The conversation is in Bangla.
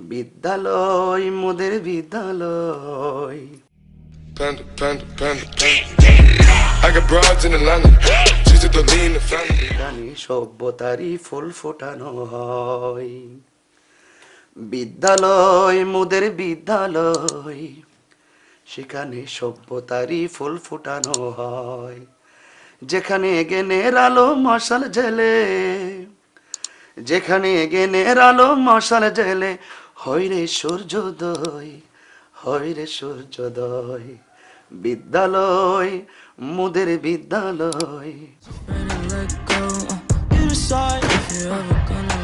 বিদ্যালয় মোদের বিদ্যালয়। Panda, panda, panda, panda. I got broads in Atlanta. Just to lean the family. এখানে সভ্যতারই ফুল ফোটানো হয়। বিদ্যালয় মোদের বিদ্যালয়, সেখানে সভ্যতারই ফুল ফোটানো হয়। যেখানে জ্ঞানের আলো মশাল জেলে, যেখানে জ্ঞানের আলো মশাল জেলে, হয় রে সূর্যোদয়, হয় রে সূর্যোদয়। বিদ্যালয় মোদের বিদ্যালয়। Ready to let go. You decide if you're ever gonna